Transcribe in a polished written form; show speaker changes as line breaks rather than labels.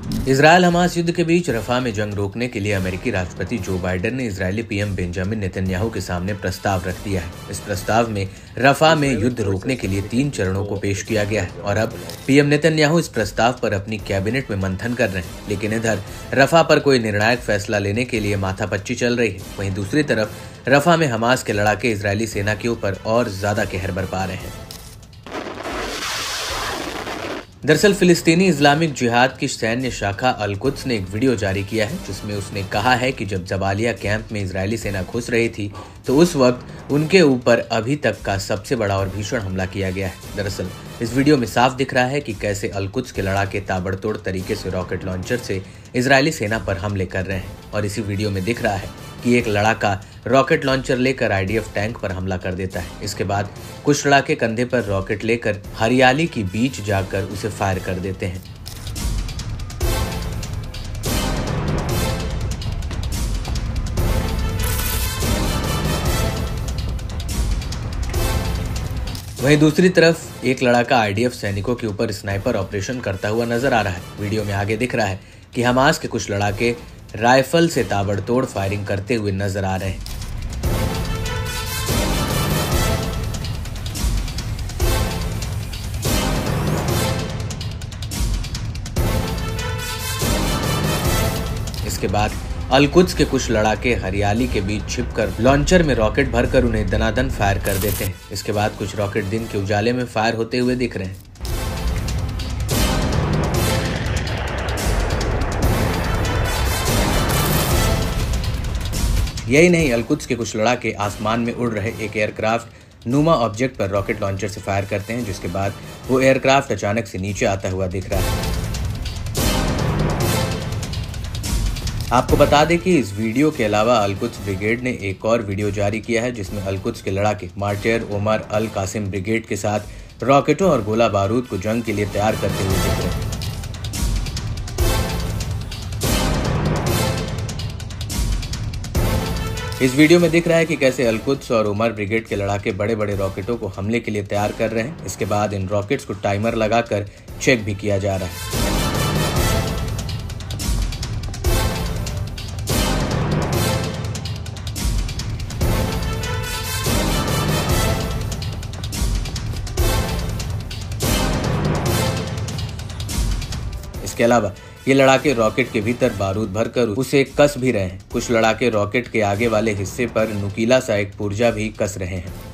Israel Hamas युद्ध के बीच रफा में जंग रोकने के लिए अमेरिकी राष्ट्रपति जो बाइडेन ने इजरायली पीएम बेंजामिन नेतन्याहू के सामने प्रस्ताव रख दिया है। इस प्रस्ताव में रफा में युद्ध रोकने के लिए 3 चरणों को पेश किया गया है और अब पीएम नेतन्याहू इस प्रस्ताव पर अपनी कैबिनेट में मंथन कर रहे हैं। लेकिन इधर रफा पर कोई निर्णायक फैसला लेने के लिए माथापच्ची चल रही है। वहीं दूसरी तरफ रफा में हमास के लड़ाके इजरायली सेना के ऊपर और ज्यादा कहर बरपा रहे हैं। दरअसल फिलिस्तीनी इस्लामिक जिहाद की सैन्य शाखा अल-कुद्स ने एक वीडियो जारी किया है जिसमें उसने कहा है कि जब जबालिया कैंप में इजरायली सेना घुस रही थी तो उस वक्त उनके ऊपर अभी तक का सबसे बड़ा और भीषण हमला किया गया है। दरअसल इस वीडियो में साफ दिख रहा है कि कैसे अल-कुद्स के लड़ाके ताबड़तोड़ तरीके से रॉकेट लॉन्चर से इजरायली सेना पर हमले कर रहे हैं और इसी वीडियो में दिख रहा है कि एक लड़ाका रॉकेट लॉन्चर लेकर आईडीएफ टैंक पर हमला कर देता है। इसके बाद कुछ लड़ाके कंधे पर रॉकेट लेकर हरियाली के बीच जाकर उसे फायर कर देते हैं। वहीं दूसरी तरफ एक लड़ाका आईडीएफ सैनिकों के ऊपर स्नाइपर ऑपरेशन करता हुआ नजर आ रहा है। वीडियो में आगे दिख रहा है कि हमास के कुछ लड़ाके राइफल से ताबड़तोड़ फायरिंग करते हुए नजर आ रहे हैं। इसके बाद अल-कुद्स के कुछ लड़ाके हरियाली के बीच छिपकर लॉन्चर में रॉकेट भरकर उन्हें दनादन फायर कर देते हैं। इसके बाद कुछ रॉकेट दिन के उजाले में फायर होते हुए दिख रहे हैं। यही नहीं, अल-कुद्स के कुछ लड़ाके आसमान में उड़ रहे एक एयरक्राफ्ट नुमा ऑब्जेक्ट पर रॉकेट लॉन्चर से फायर करते हैं, जिसके बाद वो एयरक्राफ्ट अचानक से नीचे आता हुआ दिख रहा है। आपको बता दें कि इस वीडियो के अलावा अल-कुद्स ब्रिगेड ने एक और वीडियो जारी किया है जिसमें अल-कुद्स के लड़ाके martyr Omar al Qasim brigade के साथ रॉकेटों और गोला बारूद को जंग के लिए तैयार करते हुए दिख रहे हैं। इस वीडियो में दिख रहा है कि कैसे अल-कुद्स और उमर ब्रिगेड के लड़ाके बड़े बड़े रॉकेटों को हमले के लिए तैयार कर रहे हैं। इसके बाद इन रॉकेट्स को टाइमर लगाकर चेक भी किया जा रहा है। इसके अलावा ये लड़ाके रॉकेट के भीतर बारूद भरकर उसे कस भी रहे हैं। कुछ लड़ाके रॉकेट के आगे वाले हिस्से पर नुकीला सा एक पुर्जा भी कस रहे हैं।